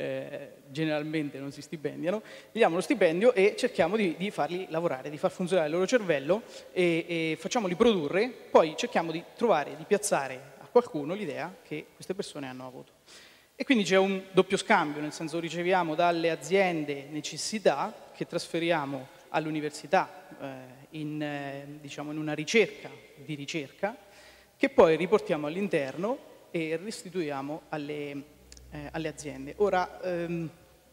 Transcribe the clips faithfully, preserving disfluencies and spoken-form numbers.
eh, generalmente non si stipendiano, gli diamo lo stipendio e cerchiamo di, di farli lavorare, di far funzionare il loro cervello e, e facciamoli produrre, poi cerchiamo di trovare, di piazzare a qualcuno l'idea che queste persone hanno avuto. E quindi c'è un doppio scambio, nel senso riceviamo dalle aziende necessità che trasferiamo all'università eh, in, eh, diciamo in una ricerca di ricerca che poi riportiamo all'interno e restituiamo alle, eh, alle aziende. Ora, ehm,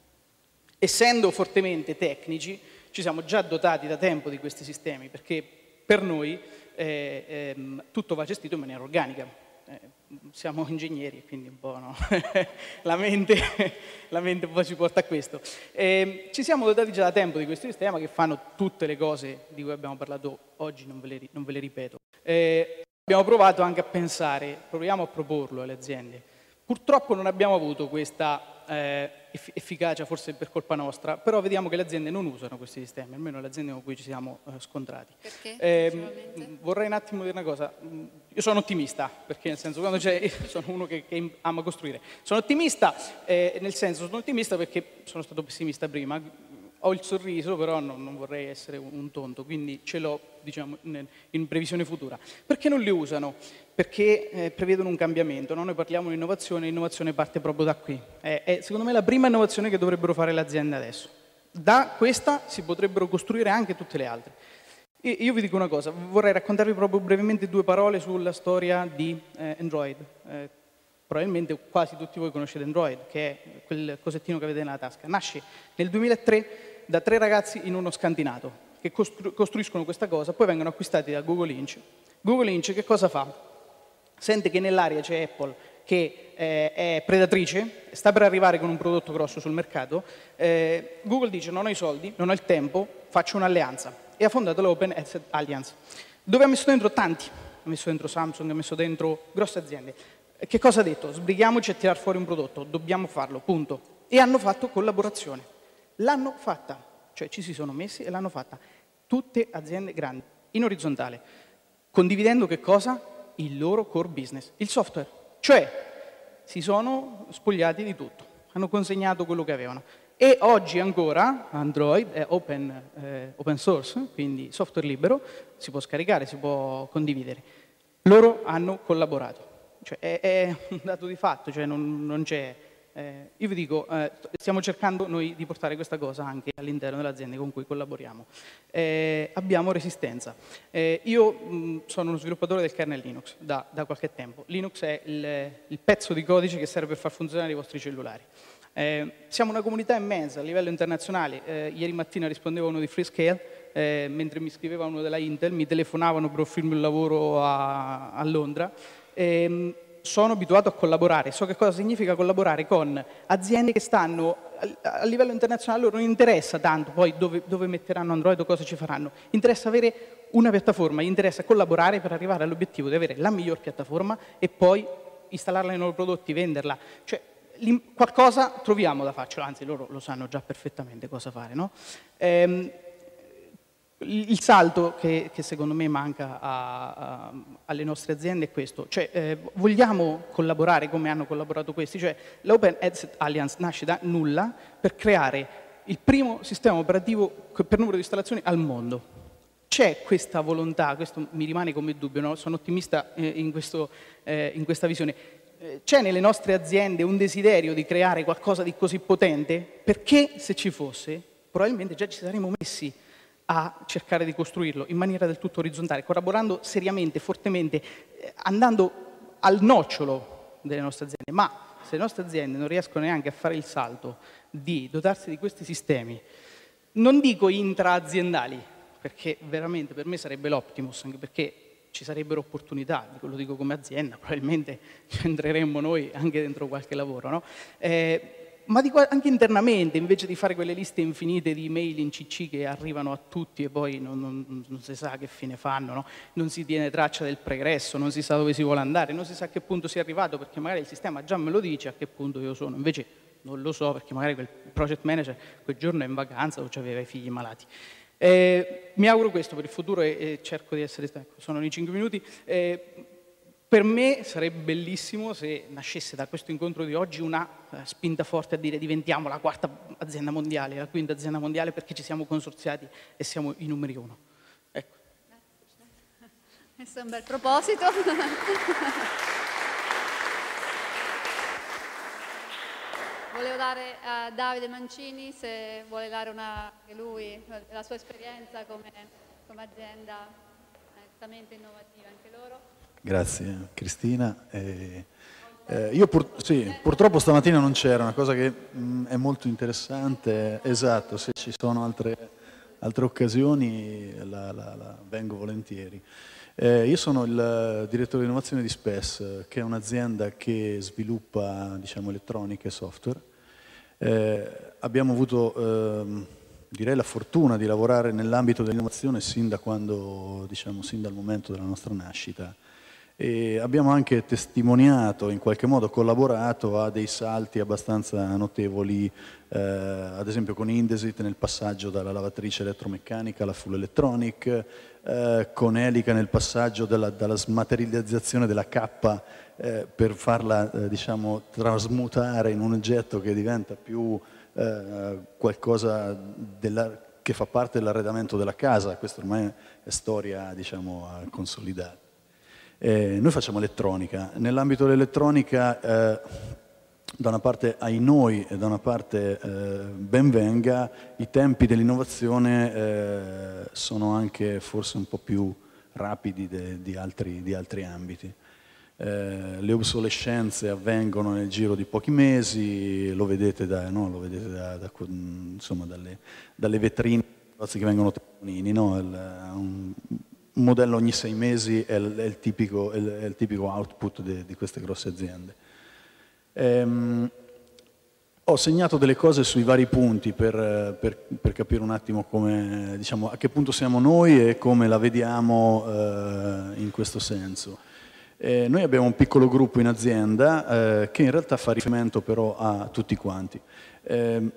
essendo fortemente tecnici, ci siamo già dotati da tempo di questi sistemi perché per noi eh, ehm, tutto va gestito in maniera organica. Eh, siamo ingegneri e quindi un po' no? la, mente, la mente un po' ci porta a questo. Eh, ci siamo dotati già da tempo di questo sistema che fanno tutte le cose di cui abbiamo parlato oggi, non ve le, non ve le ripeto. Eh, abbiamo provato anche a pensare, proviamo a proporlo alle aziende. Purtroppo non abbiamo avuto questa eh, efficacia, forse per colpa nostra, però vediamo che le aziende non usano questi sistemi, almeno le aziende con cui ci siamo eh, scontrati. Perché? Eh, vorrei un attimo dire una cosa. Io sono ottimista, perché nel senso, quando c'è, sono uno che, che ama costruire. Sono ottimista, eh, nel senso, sono ottimista perché sono stato pessimista prima. Ho il sorriso, però non, non vorrei essere un, un tonto, quindi ce l'ho, diciamo, in, in previsione futura. Perché non li usano? Perché eh, prevedono un cambiamento, no? Noi parliamo di innovazione, l'innovazione parte proprio da qui. È, è secondo me la prima innovazione che dovrebbero fare le aziende adesso. Da questa si potrebbero costruire anche tutte le altre. E io vi dico una cosa, vorrei raccontarvi proprio brevemente due parole sulla storia di eh, Android. Eh, probabilmente quasi tutti voi conoscete Android, che è quel cosettino che avete nella tasca. Nasce nel duemilatré da tre ragazzi in uno scantinato che costru costruiscono questa cosa, poi vengono acquistati da Google Inc. Google Inc. che cosa fa? Sente che nell'area c'è Apple che eh, è predatrice, sta per arrivare con un prodotto grosso sul mercato, eh, Google dice non ho i soldi, non ho il tempo, faccio un'alleanza e ha fondato l'Open Asset Alliance, dove ha messo dentro tanti, ha messo dentro Samsung, ha messo dentro grosse aziende. Che cosa ha detto? Sbrighiamoci a tirar fuori un prodotto, dobbiamo farlo, punto. E hanno fatto collaborazione. L'hanno fatta, cioè ci si sono messi e l'hanno fatta. Tutte aziende grandi, in orizzontale, condividendo che cosa? Il loro core business, il software. Cioè si sono spogliati di tutto, hanno consegnato quello che avevano. E oggi ancora Android è open, eh, open source, quindi software libero, si può scaricare, si può condividere. Loro hanno collaborato. Cioè, è, è un dato di fatto, cioè non, non c'è... Eh, io vi dico, eh, stiamo cercando noi di portare questa cosa anche all'interno delle aziende con cui collaboriamo. Eh, abbiamo resistenza. Eh, io mh, sono uno sviluppatore del kernel Linux da, da qualche tempo. Linux è il, il pezzo di codice che serve per far funzionare i vostri cellulari. Eh, siamo una comunità immensa a livello internazionale. Eh, ieri mattina rispondevo a uno di Freescale, eh, mentre mi scriveva uno della Intel, mi telefonavano per offrirmi un lavoro a, a Londra. Eh, sono abituato a collaborare, so che cosa significa collaborare con aziende che stanno a, a livello internazionale, loro non interessa tanto poi dove, dove metteranno Android o cosa ci faranno, interessa avere una piattaforma, gli interessa collaborare per arrivare all'obiettivo di avere la miglior piattaforma e poi installarla nei loro prodotti, venderla, cioè qualcosa troviamo da farcelo, anzi loro lo sanno già perfettamente cosa fare, no? Ehm, Il salto che, che secondo me manca a, a, alle nostre aziende è questo, cioè eh, vogliamo collaborare come hanno collaborato questi, cioè l'Open Asset Alliance nasce da nulla per creare il primo sistema operativo per numero di installazioni al mondo. C'è questa volontà, questo mi rimane come dubbio, no? Sono ottimista eh, in, questo, eh, in questa visione. Eh, c'è nelle nostre aziende un desiderio di creare qualcosa di così potente? Perché se ci fosse, probabilmente già ci saremmo messi a cercare di costruirlo in maniera del tutto orizzontale, collaborando seriamente, fortemente, eh, andando al nocciolo delle nostre aziende. Ma se le nostre aziende non riescono neanche a fare il salto di dotarsi di questi sistemi, non dico intra-aziendali, perché veramente per me sarebbe l'optimus, anche perché ci sarebbero opportunità, lo dico come azienda, probabilmente ci entreremmo noi anche dentro qualche lavoro, no? Eh, ma dico anche internamente, invece di fare quelle liste infinite di email in C C che arrivano a tutti e poi non, non, non si sa che fine fanno, no? Non si tiene traccia del pregresso, non si sa dove si vuole andare, non si sa a che punto si è arrivato, perché magari il sistema già me lo dice a che punto io sono, invece non lo so perché magari quel project manager quel giorno è in vacanza o aveva i figli malati. Eh, mi auguro questo per il futuro e, e cerco di essere, ecco, sono i cinque minuti. Eh, per me sarebbe bellissimo se nascesse da questo incontro di oggi una uh, spinta forte a dire diventiamo la quarta azienda mondiale, la quinta azienda mondiale, perché ci siamo consorziati e siamo i numeri uno. Ecco. Questo è un bel proposito. Volevo dare a Davide Mancini, se vuole dare una, anche lui, la sua esperienza come, come azienda altamente innovativa, anche loro. Grazie Cristina. Eh, eh, io pur, sì, purtroppo stamattina non c'era, una cosa che mh, è molto interessante, esatto, se ci sono altre, altre occasioni la, la, la vengo volentieri. Eh, io sono il direttore di innovazione di Spes, che è un'azienda che sviluppa, diciamo, elettronica e software. Eh, abbiamo avuto, eh, direi, la fortuna di lavorare nell'ambito dell'innovazione sin da quando, diciamo, sin dal momento della nostra nascita. E abbiamo anche testimoniato, in qualche modo collaborato a dei salti abbastanza notevoli, eh, ad esempio con Indesit nel passaggio dalla lavatrice elettromeccanica alla full electronic, eh, con Elica nel passaggio dalla, dalla smaterializzazione della cappa eh, per farla eh, diciamo, trasmutare in un oggetto che diventa più eh, qualcosa della, che fa parte dell'arredamento della casa. Questa ormai è storia, diciamo, consolidata. Eh, noi facciamo elettronica. Nell'ambito dell'elettronica, eh, da una parte ai noi e da una parte eh, ben venga, i tempi dell'innovazione eh, sono anche forse un po' più rapidi de, di, altri, di altri ambiti. Eh, le obsolescenze avvengono nel giro di pochi mesi, lo vedete, da, no? lo vedete da, da, insomma, dalle, dalle vetrine che vengono testimoni, no? Il, un, Un modello ogni sei mesi è il, è il, tipico, è il, è il tipico output de, di queste grosse aziende. Ehm, ho segnato delle cose sui vari punti per, per, per capire un attimo come, diciamo, a che punto siamo noi e come la vediamo eh, in questo senso. Eh, noi abbiamo un piccolo gruppo in azienda eh, che in realtà fa riferimento però a tutti quanti. Eh,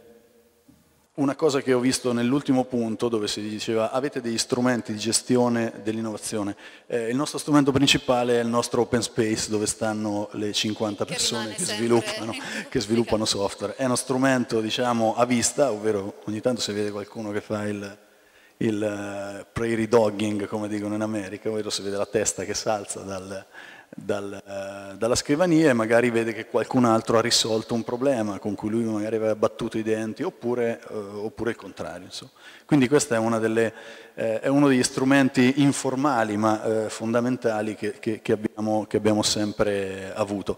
Una cosa che ho visto nell'ultimo punto, dove si diceva avete degli strumenti di gestione dell'innovazione. Eh, il nostro strumento principale è il nostro open space, dove stanno le cinquanta persone che, che sviluppano, che sviluppano software. È uno strumento, diciamo, a vista, ovvero ogni tanto si vede qualcuno che fa il, il uh, prairie dogging, come dicono in America, ovvero si vede la testa che s'alza dal... Dal, uh, dalla scrivania e magari vede che qualcun altro ha risolto un problema con cui lui magari aveva battuto i denti, oppure, uh, oppure il contrario. Insomma. Quindi questo è, una delle, eh, è uno degli strumenti informali ma eh, fondamentali che, che, che, abbiamo, che abbiamo sempre avuto.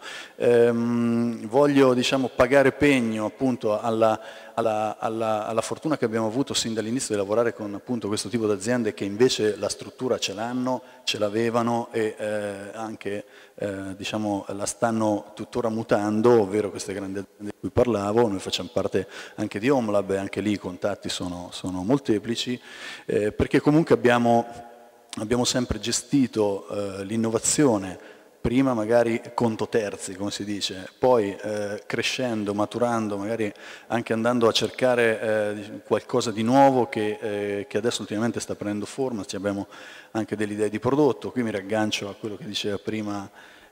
Ehm, voglio, diciamo, pagare pegno appunto alla, alla, alla, alla fortuna che abbiamo avuto sin dall'inizio di lavorare con appunto questo tipo di aziende che invece la struttura ce l'hanno, ce l'avevano e eh, anche eh, diciamo, la stanno tuttora mutando, ovvero queste grandi aziende di cui parlavo. Noi facciamo parte anche di Homelab e anche lì i contatti sono, sono molteplici, eh, perché comunque abbiamo, abbiamo sempre gestito eh, l'innovazione prima magari conto terzi, come si dice, poi eh, crescendo, maturando, magari anche andando a cercare eh, qualcosa di nuovo che, eh, che adesso ultimamente sta prendendo forma. Ci abbiamo anche delle idee di prodotto. Qui mi raggancio a quello che diceva prima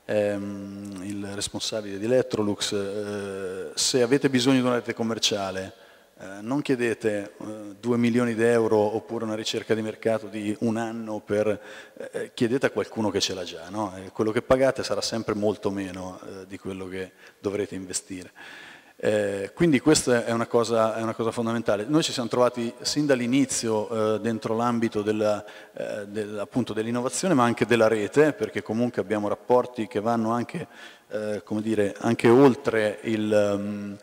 ehm, il responsabile di Electrolux. Eh, se avete bisogno di una rete commerciale, Eh, non chiedete eh, due milioni di euro oppure una ricerca di mercato di un anno, per, eh, chiedete a qualcuno che ce l'ha già, no? E quello che pagate sarà sempre molto meno eh, di quello che dovrete investire. Eh, quindi questa è una, cosa, è una cosa fondamentale. Noi ci siamo trovati sin dall'inizio eh, dentro l'ambito della, eh, del, appunto dell'innovazione, ma anche della rete, perché comunque abbiamo rapporti che vanno anche, eh, come dire, anche oltre il... Um,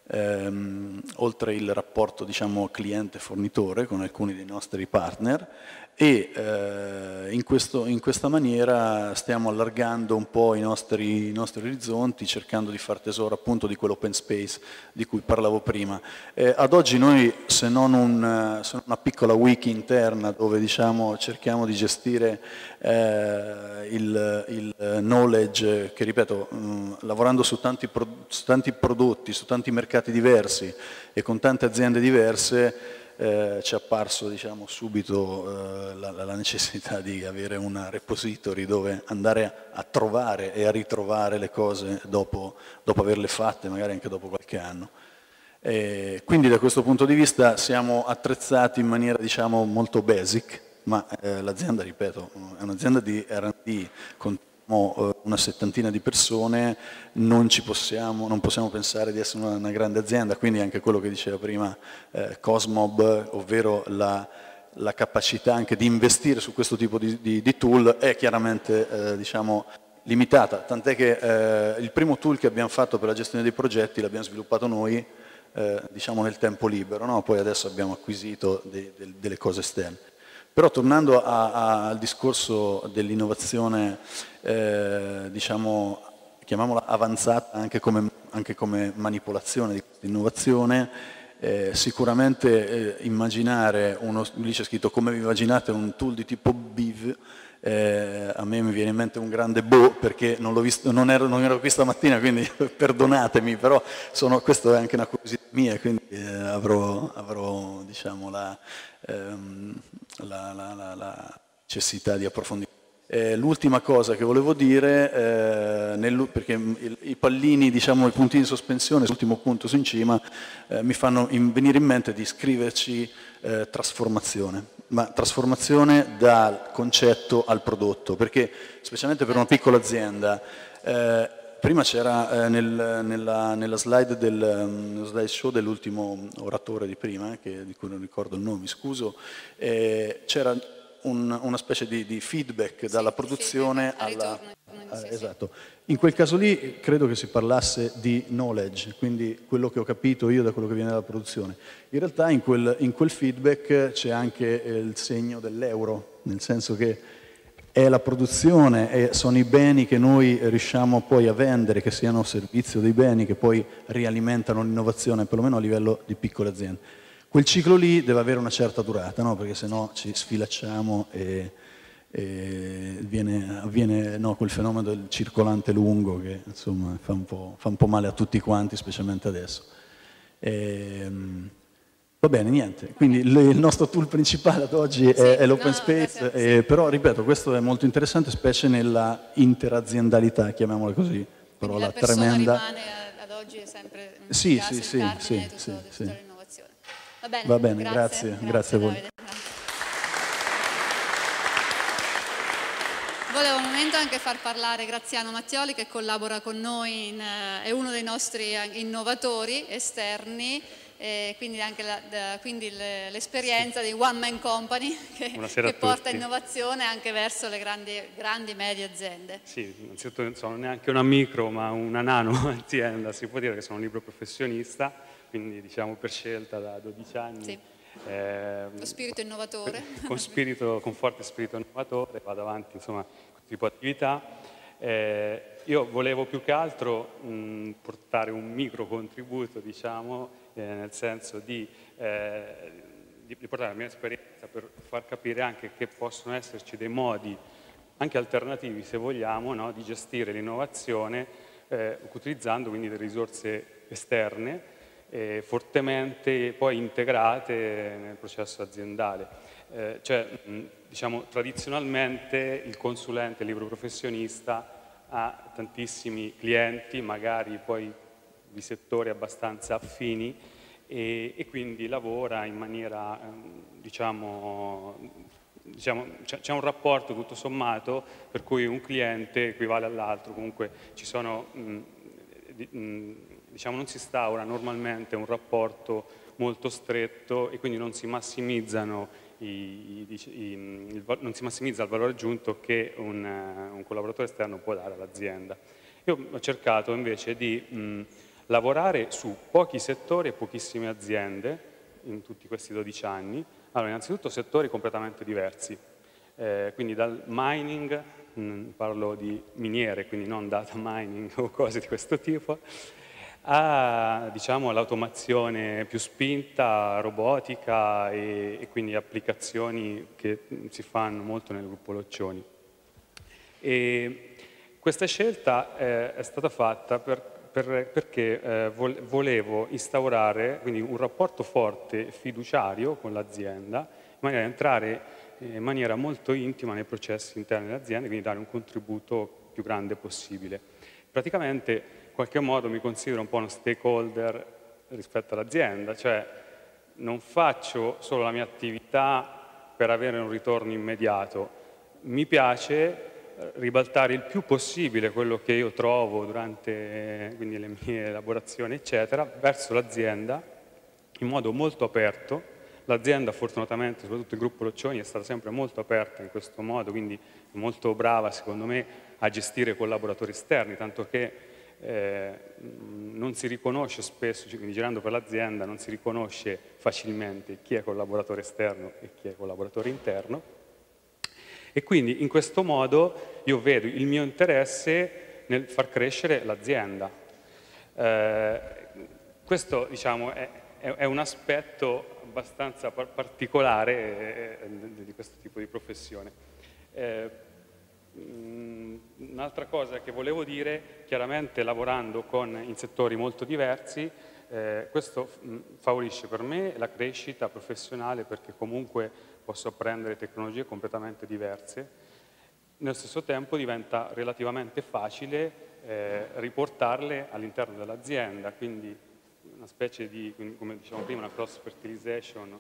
Ehm, oltre il rapporto, diciamo, cliente-fornitore con alcuni dei nostri partner, e eh, in, questo, in questa maniera stiamo allargando un po' i nostri, i nostri orizzonti, cercando di far tesoro appunto di quell'open space di cui parlavo prima. Eh, ad oggi noi, se non, un, se non una piccola wiki interna dove, diciamo, cerchiamo di gestire eh, il, il knowledge, che ripeto, mh, lavorando su tanti, pro, su tanti prodotti, su tanti mercati diversi e con tante aziende diverse, eh, ci è apparso, diciamo, subito eh, la, la necessità di avere una repository dove andare a, a trovare e a ritrovare le cose dopo, dopo averle fatte, magari anche dopo qualche anno. E quindi da questo punto di vista siamo attrezzati in maniera, diciamo, molto basic, ma eh, l'azienda, ripeto, è un'azienda di R and D, contiamo eh, una settantina di persone, non, ci possiamo, non possiamo pensare di essere una, una grande azienda, quindi anche quello che diceva prima eh, Cosmob, ovvero la, la capacità anche di investire su questo tipo di, di, di tool è chiaramente eh, diciamo, limitata, tant'è che eh, il primo tool che abbiamo fatto per la gestione dei progetti l'abbiamo sviluppato noi, eh, diciamo nel tempo libero, no? Poi adesso abbiamo acquisito de, de, delle cose esterne. Però tornando a, a, al discorso dell'innovazione, eh, diciamo, chiamiamola avanzata anche come, anche come manipolazione di questa innovazione, eh, sicuramente eh, immaginare, uno, lì c'è scritto come vi immaginate un tool di tipo B I V, Eh, a me mi viene in mente un grande boh, perché non, l'ho visto, non, ero, non ero qui stamattina, quindi perdonatemi, però sono, questo è anche una curiosità mia, quindi eh, avrò, avrò diciamo, la, ehm, la, la, la, la necessità di approfondire. Eh, l'ultima cosa che volevo dire, eh, nel, perché i, i pallini, diciamo, i puntini di sospensione, l'ultimo punto su in cima, eh, mi fanno in, venire in mente di scriverci eh, trasformazione, ma trasformazione dal concetto al prodotto, perché specialmente per una piccola azienda, eh, prima c'era eh, nel, nella, nella slide del um, slide show dell'ultimo oratore di prima, che, di cui non ricordo il nome, mi scuso, eh, c'era Un, una specie di, di feedback dalla sì, produzione sì, alla... Ritorno, sì, esatto. In quel caso lì credo che si parlasse di knowledge, quindi quello che ho capito io da quello che viene dalla produzione. In realtà in quel, in quel feedback c'è anche il segno dell'euro, nel senso che è la produzione e sono i beni che noi riusciamo poi a vendere, che siano a servizio dei beni, che poi rialimentano l'innovazione, perlomeno a livello di piccole aziende. Quel ciclo lì deve avere una certa durata, no? Perché sennò ci sfilacciamo e, e viene, avviene no, quel fenomeno del circolante lungo che insomma fa un po', fa un po' male a tutti quanti, specialmente adesso. E, va bene, niente. Quindi il nostro tool principale ad oggi è, sì, è l'open no, space, no, eh, però ripeto, questo è molto interessante, specie nella interaziendalità, chiamiamola così, parola la persona tremenda. Rimane ad oggi è sempre un sì, caso, sì, sì, sì, tutto, sì, tutto sì. l'innovazione. Va bene, Va bene, grazie, grazie, grazie a voi. Davide. Volevo un momento anche far parlare Graziano Mattioli, che collabora con noi, in, è uno dei nostri innovatori esterni, e quindi anche l'esperienza sì. di One Man Company che, che porta innovazione anche verso le grandi, grandi medie aziende. Sì, innanzitutto non sono neanche una micro ma una nano azienda, si può dire che sono un libero professionista, quindi diciamo per scelta da dodici anni. Sì. Eh, con spirito innovatore. Con, spirito, con forte spirito innovatore, vado avanti insomma con questo tipo di attività. Eh, io volevo più che altro mh, portare un micro contributo, diciamo, eh, nel senso di, eh, di portare la mia esperienza per far capire anche che possono esserci dei modi anche alternativi, se vogliamo, no, di gestire l'innovazione eh, utilizzando quindi delle risorse esterne eh, fortemente poi integrate nel processo aziendale. Eh, cioè, mh, diciamo, tradizionalmente il consulente, il libero professionista ha tantissimi clienti, magari poi di settori abbastanza affini e, e quindi lavora in maniera, diciamo, diciamo c'è un rapporto tutto sommato per cui un cliente equivale all'altro, comunque ci sono, mh, mh, diciamo, non si instaura normalmente un rapporto molto stretto e quindi non si massimizzano I, i, i, il, non si massimizza il valore aggiunto che un, un collaboratore esterno può dare all'azienda. Io ho cercato invece di mh, lavorare su pochi settori e pochissime aziende in tutti questi dodici anni. Allora, innanzitutto settori completamente diversi, eh, quindi dal mining, mh, parlo di miniere, quindi non data mining o cose di questo tipo, a, diciamo, l'automazione più spinta, robotica e, e quindi applicazioni che si fanno molto nel gruppo Loccioni. E questa scelta eh, è stata fatta per, per, perché eh, volevo instaurare quindi un rapporto forte, fiduciario con l'azienda, in maniera da entrare in maniera molto intima nei processi interni dell'azienda, quindi dare un contributo più grande possibile. Praticamente, in qualche modo, mi considero un po' uno stakeholder rispetto all'azienda, cioè non faccio solo la mia attività per avere un ritorno immediato, mi piace ribaltare il più possibile quello che io trovo durante quindi, le mie elaborazioni, eccetera, verso l'azienda in modo molto aperto. L'azienda, fortunatamente, soprattutto il gruppo Loccioni, è stata sempre molto aperta in questo modo, quindi molto brava, secondo me, a gestire collaboratori esterni, tanto che eh, non si riconosce spesso, quindi girando per l'azienda, non si riconosce facilmente chi è collaboratore esterno e chi è collaboratore interno. E quindi in questo modo io vedo il mio interesse nel far crescere l'azienda. Eh, questo, diciamo, è, è un aspetto abbastanza par particolare eh, di questo tipo di professione. Eh, un'altra cosa che volevo dire, chiaramente lavorando con, in settori molto diversi, eh, questo favorisce per me la crescita professionale, perché comunque posso apprendere tecnologie completamente diverse. Nello stesso tempo diventa relativamente facile eh, riportarle all'interno dell'azienda, quindi una specie di, come dicevamo prima, una cross fertilization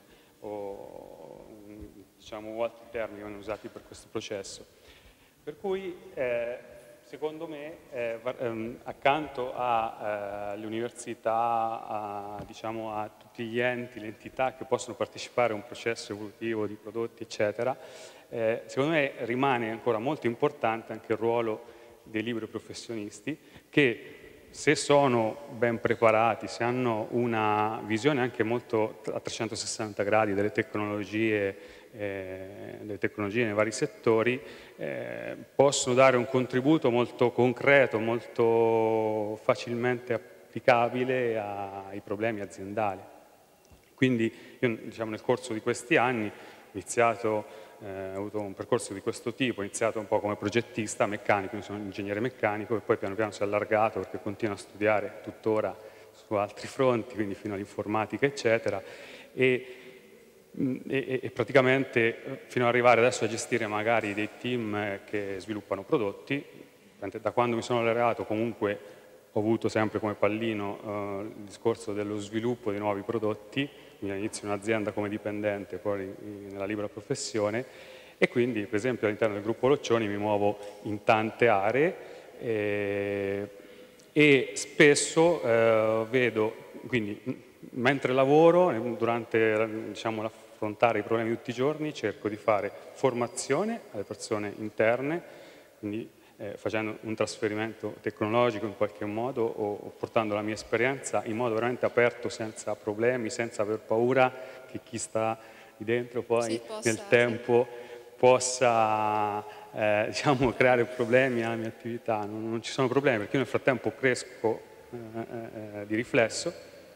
o diciamo altri termini che vengono usati per questo processo. Per cui eh, secondo me eh, ehm, accanto alle università, a, diciamo, a tutti gli enti, le entità che possono partecipare a un processo evolutivo di prodotti, eccetera, eh, secondo me rimane ancora molto importante anche il ruolo dei liberi professionisti, che se sono ben preparati, se hanno una visione anche molto a trecentosessanta gradi delle tecnologie, eh, delle tecnologie nei vari settori, eh, possono dare un contributo molto concreto, molto facilmente applicabile ai problemi aziendali. Quindi io, diciamo, nel corso di questi anni ho iniziato, eh, ho avuto un percorso di questo tipo, ho iniziato un po' come progettista meccanico, io sono un ingegnere meccanico, e poi piano piano si è allargato perché continuo a studiare tuttora su altri fronti, quindi fino all'informatica, eccetera, e, e, e praticamente fino ad arrivare adesso a gestire magari dei team che sviluppano prodotti. Da quando mi sono laureato comunque ho avuto sempre come pallino eh, il discorso dello sviluppo di nuovi prodotti, quindi all'inizio in un'azienda come dipendente, poi nella libera professione, e quindi per esempio all'interno del gruppo Loccioni mi muovo in tante aree eh, e spesso eh, vedo, quindi mentre lavoro, durante diciamo, l'affrontare i problemi di tutti i giorni, cerco di fare formazione alle persone interne, quindi Eh, facendo un trasferimento tecnologico in qualche modo o, o portando la mia esperienza in modo veramente aperto, senza problemi, senza aver paura che chi sta lì dentro poi sì, possa, nel tempo sì. possa eh, diciamo, creare problemi alla mia attività. Non, non ci sono problemi, perché io nel frattempo cresco eh, eh, di riflesso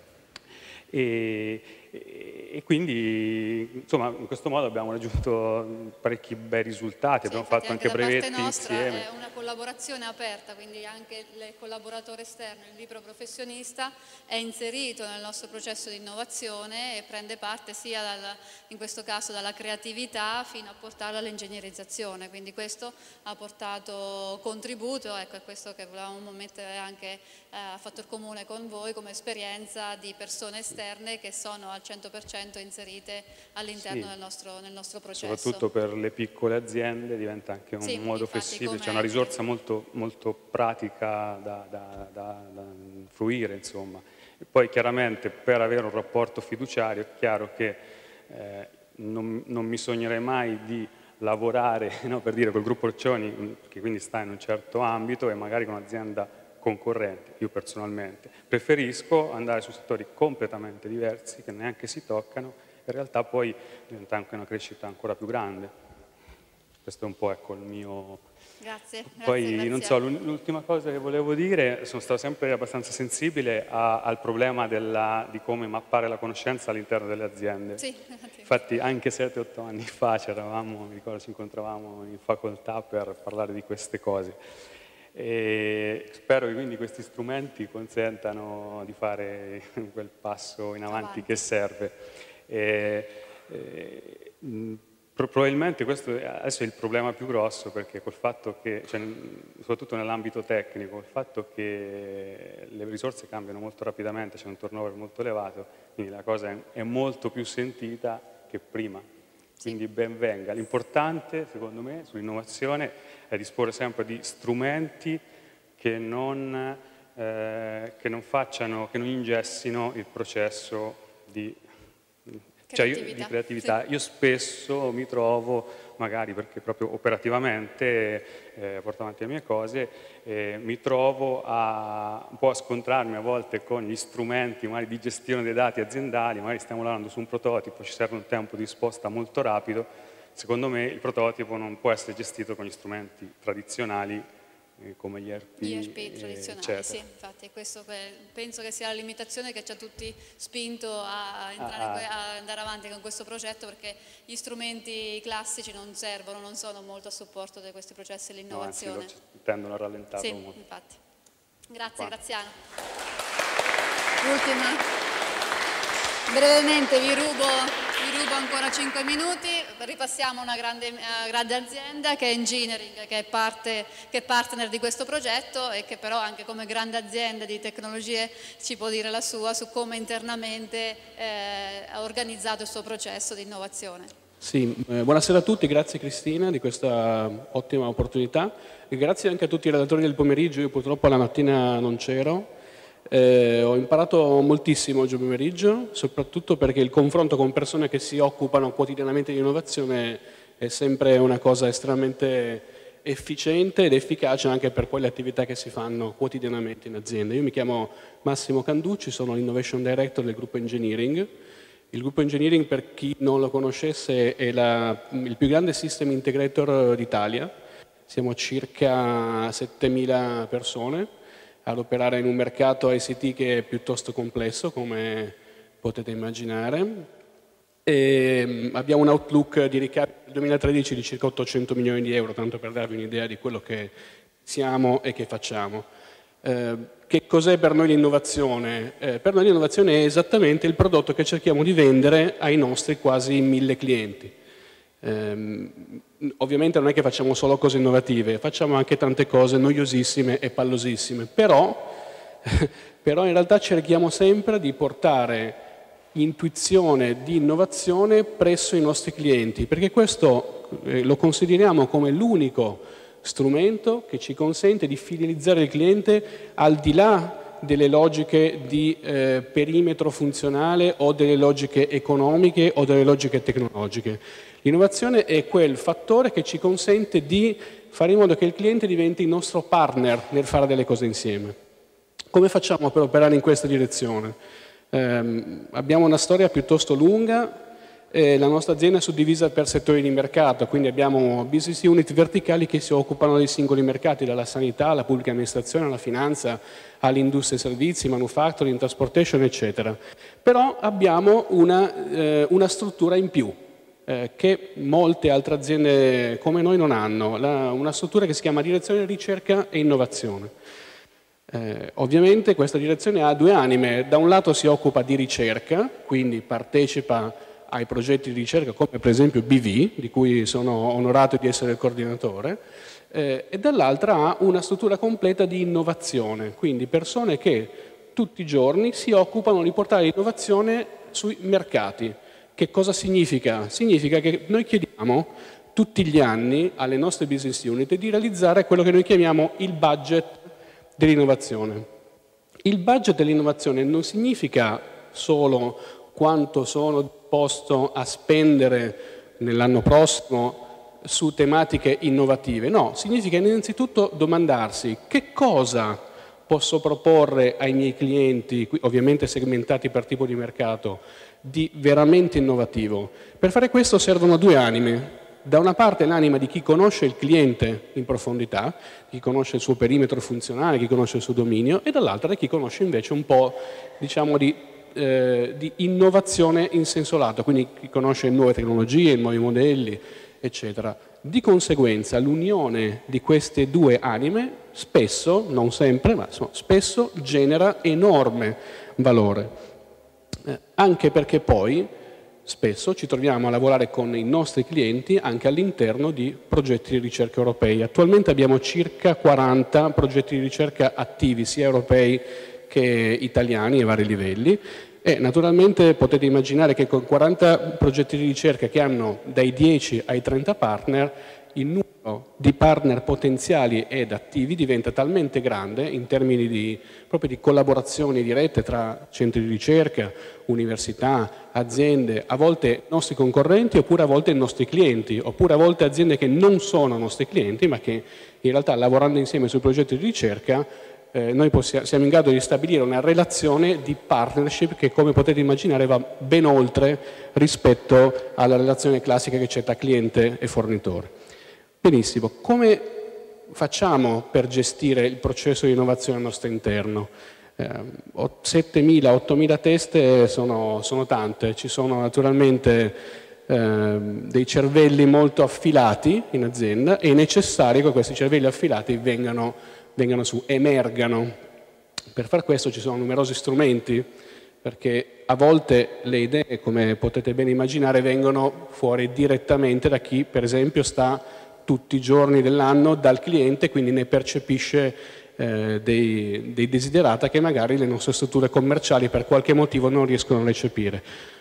e, e quindi insomma in questo modo abbiamo raggiunto parecchi bei risultati, sì, abbiamo fatto anche, anche brevetti insieme. È una collaborazione aperta, quindi anche il collaboratore esterno, il libero professionista è inserito nel nostro processo di innovazione e prende parte sia dal, in questo caso dalla creatività fino a portarla all'ingegnerizzazione, quindi questo ha portato contributo, ecco, è questo che volevamo mettere anche eh, a fattor comune con voi come esperienza di persone esterne che sono al cento per cento inserite all'interno sì. del, nostro, nel nostro processo. Soprattutto per le piccole aziende diventa anche un sì, modo flessibile, c'è una risorsa molto, molto pratica da, da, da, da fruire, insomma. E poi chiaramente per avere un rapporto fiduciario è chiaro che eh, non, non mi sognerei mai di lavorare, no, per dire, col gruppo Loccioni, che quindi sta in un certo ambito, e magari con un'azienda concorrente. Io personalmente preferisco andare su settori completamente diversi che neanche si toccano, in realtà poi diventa anche una crescita ancora più grande. Questo è un po', ecco, il mio... Grazie. Poi grazie, grazie. non so, l'ultima cosa che volevo dire, sono stato sempre abbastanza sensibile a, al problema della, di come mappare la conoscenza all'interno delle aziende. Sì. Infatti anche sette otto anni fa c'eravamo, mi ricordo, ci incontravamo in facoltà per parlare di queste cose. E spero che quindi questi strumenti consentano di fare quel passo in avanti, avanti. che serve. E, e, mh, probabilmente questo adesso è il problema più grosso, perché col fatto che, cioè, soprattutto nell'ambito tecnico, il fatto che le risorse cambiano molto rapidamente, c'è un turnover molto elevato, quindi la cosa è, è molto più sentita che prima. Quindi ben venga. L'importante, secondo me, sull'innovazione è disporre sempre di strumenti che non, eh, che non facciano, che non ingessino il processo di creatività. Cioè io, di creatività. Sì. Io spesso mi trovo, magari perché proprio operativamente eh, porto avanti le mie cose, eh, mi trovo a, un po' a scontrarmi a volte con gli strumenti magari di gestione dei dati aziendali, magari stiamo lavorando su un prototipo, ci serve un tempo di risposta molto rapido. Secondo me il prototipo non può essere gestito con gli strumenti tradizionali eh, come gli E R P. Gli E R P tradizionali, eccetera. Sì, infatti questo penso che sia la limitazione che ci ha tutti spinto a, entrare, ah, a andare avanti con questo progetto, perché gli strumenti classici non servono, non sono molto a supporto di questi processi dell'innovazione. No, anzi, tendono a rallentarlo sì, molto. Infatti. Grazie, Qua. Graziano. Ultima. Brevemente vi rubo, vi rubo ancora cinque minuti, ripassiamo una grande, uh, grande azienda che è Engineering, che è, parte, che è partner di questo progetto e che però anche come grande azienda di tecnologie ci può dire la sua su come internamente eh, ha organizzato il suo processo di innovazione. Sì, eh, buonasera a tutti, grazie Cristina di questa ottima opportunità e grazie anche a tutti i relatori del pomeriggio. Io purtroppo la mattina non c'ero. Eh, ho imparato moltissimo oggi pomeriggio, soprattutto perché il confronto con persone che si occupano quotidianamente di innovazione è sempre una cosa estremamente efficiente ed efficace anche per poi le attività che si fanno quotidianamente in azienda. Io mi chiamo Massimo Canducci, sono l'Innovation Director del gruppo Engineering. Il gruppo Engineering, per chi non lo conoscesse, è la, il più grande system integrator d'Italia. Siamo circa settemila persone ad operare in un mercato I C T che è piuttosto complesso, come potete immaginare. E abbiamo un outlook di ricavi nel duemilatredici di circa ottocento milioni di euro, tanto per darvi un'idea di quello che siamo e che facciamo. Eh, che cos'è per noi l'innovazione? Eh, per noi l'innovazione è esattamente il prodotto che cerchiamo di vendere ai nostri quasi mille clienti. Eh, ovviamente non è che facciamo solo cose innovative, facciamo anche tante cose noiosissime e pallosissime, però, però in realtà cerchiamo sempre di portare intuizione di innovazione presso i nostri clienti, perché questo eh, lo consideriamo come l'unico strumento che ci consente di fidelizzare il cliente al di là delle logiche di eh, perimetro funzionale o delle logiche economiche o delle logiche tecnologiche. L'innovazione è quel fattore che ci consente di fare in modo che il cliente diventi il nostro partner nel fare delle cose insieme. Come facciamo per operare in questa direzione? Eh, abbiamo una storia piuttosto lunga. Eh, la nostra azienda è suddivisa per settori di mercato, quindi abbiamo business unit verticali che si occupano dei singoli mercati, dalla sanità alla pubblica amministrazione, alla finanza, all'industria e servizi, manufacturing, transportation, eccetera. Però abbiamo una, eh, una struttura in più, eh, che molte altre aziende come noi non hanno, la, una struttura che si chiama Direzione Ricerca e Innovazione. Eh, ovviamente questa direzione ha due anime: da un lato si occupa di ricerca, quindi partecipa ai progetti di ricerca come per esempio B V, di cui sono onorato di essere il coordinatore, eh, e dall'altra ha una struttura completa di innovazione, quindi persone che tutti i giorni si occupano di portare l'innovazione sui mercati. Che cosa significa? Significa che noi chiediamo tutti gli anni alle nostre business unit di realizzare quello che noi chiamiamo il budget dell'innovazione. Il budget dell'innovazione non significa solo quanto sono disposto a spendere nell'anno prossimo su tematiche innovative, no, significa innanzitutto domandarsi che cosa posso proporre ai miei clienti, ovviamente segmentati per tipo di mercato, di veramente innovativo. Per fare questo servono due anime. Da una parte l'anima di chi conosce il cliente in profondità, chi conosce il suo perimetro funzionale, chi conosce il suo dominio, e dall'altra di chi conosce invece un po', diciamo, di, eh, di innovazione in senso lato, quindi chi conosce nuove tecnologie, nuovi modelli, eccetera. Di conseguenza l'unione di queste due anime spesso, non sempre, ma insomma, spesso genera enorme valore, eh, anche perché poi spesso ci troviamo a lavorare con i nostri clienti anche all'interno di progetti di ricerca europei. Attualmente abbiamo circa quaranta progetti di ricerca attivi, sia europei che italiani a vari livelli, e naturalmente potete immaginare che con quaranta progetti di ricerca che hanno dai dieci ai trenta partner, il numero di partner potenziali ed attivi diventa talmente grande in termini di, proprio di collaborazioni dirette tra centri di ricerca, università, aziende, a volte nostri concorrenti oppure a volte i nostri clienti, oppure a volte aziende che non sono nostri clienti ma che in realtà lavorando insieme sui progetti di ricerca eh, noi possiamo, siamo in grado di stabilire una relazione di partnership che, come potete immaginare, va ben oltre rispetto alla relazione classica che c'è tra cliente e fornitore. Benissimo, come facciamo per gestire il processo di innovazione al nostro interno? Eh, settemila ottomila teste sono, sono tante, ci sono naturalmente eh, dei cervelli molto affilati in azienda, e è necessario che questi cervelli affilati vengano, vengano su, emergano. Per far questo ci sono numerosi strumenti, perché a volte le idee, come potete ben immaginare, vengono fuori direttamente da chi, per esempio, sta tutti i giorni dell'anno dal cliente, quindi ne percepisce eh, dei, dei desiderata che magari le nostre strutture commerciali per qualche motivo non riescono a recepire.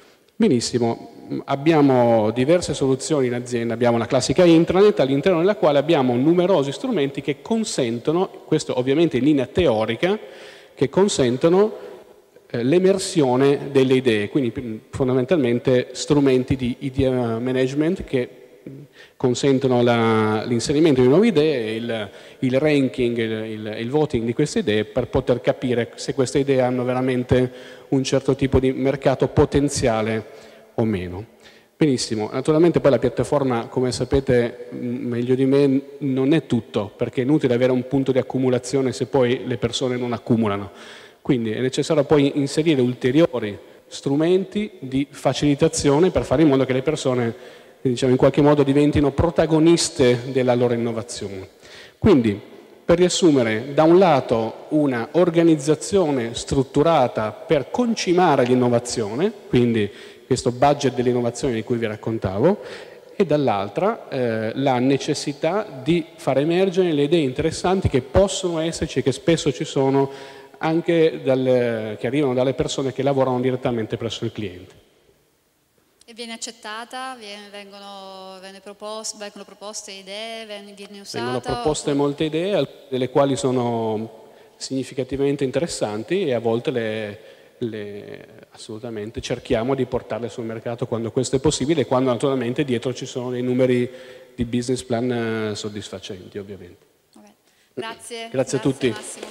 Benissimo, abbiamo diverse soluzioni in azienda, abbiamo la classica intranet all'interno della quale abbiamo numerosi strumenti che consentono, questo ovviamente in linea teorica, che consentono eh, l'emersione delle idee, quindi fondamentalmente strumenti di idea management che consentono l'inserimento di nuove idee, il, il ranking, il, il, il voting di queste idee per poter capire se queste idee hanno veramente un certo tipo di mercato potenziale o meno. Benissimo, naturalmente poi la piattaforma, come sapete meglio di me, non è tutto, perché è inutile avere un punto di accumulazione se poi le persone non accumulano. Quindi è necessario poi inserire ulteriori strumenti di facilitazione per fare in modo che le persone, diciamo, in qualche modo diventino protagoniste della loro innovazione. Quindi, per riassumere, da un lato una organizzazione strutturata per concimare l'innovazione, quindi questo budget dell'innovazione di cui vi raccontavo, e dall'altra eh, la necessità di far emergere le idee interessanti che possono esserci e che spesso ci sono anche dalle, che arrivano dalle persone che lavorano direttamente presso il cliente. E viene accettata, viene, vengono, viene propost, vengono proposte idee, viene, viene usata? Vengono proposte o... molte idee, delle quali sono significativamente interessanti, e a volte le, le, assolutamente cerchiamo di portarle sul mercato quando questo è possibile, e quando naturalmente dietro ci sono dei numeri di business plan soddisfacenti, ovviamente. Okay. Grazie. Grazie. Grazie a tutti. Massimo.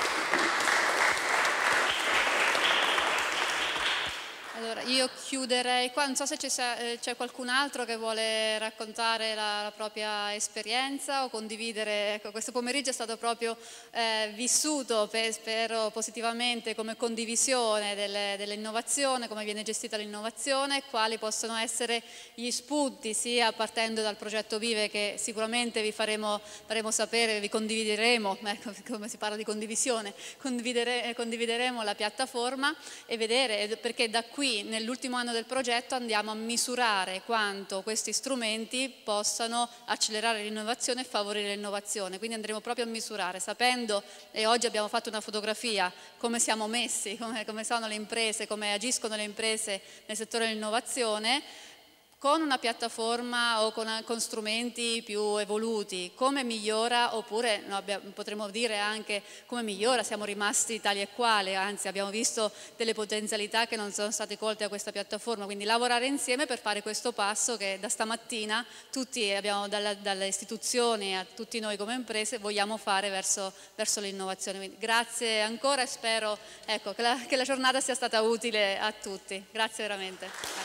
Io chiuderei qua, non so se c'è qualcun altro che vuole raccontare la, la propria esperienza o condividere. Ecco, questo pomeriggio è stato proprio eh, vissuto, per, spero positivamente, come condivisione dell'innovazione, come viene gestita l'innovazione, quali possono essere gli spunti, sia partendo dal progetto Vive, che sicuramente vi faremo, faremo sapere, vi condivideremo, ecco, come si parla di condivisione, condividere, condivideremo la piattaforma e vedere, perché da qui nell'ultimo anno del progetto andiamo a misurare quanto questi strumenti possano accelerare l'innovazione e favorire l'innovazione. Quindi andremo proprio a misurare, sapendo, e oggi abbiamo fatto una fotografia, come siamo messi, come, come sono le imprese, come agiscono le imprese nel settore dell'innovazione, con una piattaforma o con, con strumenti più evoluti, come migliora, oppure no, abbiamo, potremmo dire anche come migliora, siamo rimasti tali e quali, anzi abbiamo visto delle potenzialità che non sono state colte da questa piattaforma, quindi lavorare insieme per fare questo passo che da stamattina tutti abbiamo, dalla, dalle istituzioni a tutti noi come imprese, vogliamo fare verso, verso l'innovazione. Quindi grazie ancora e spero ecco, che, la, che la giornata sia stata utile a tutti. Grazie veramente.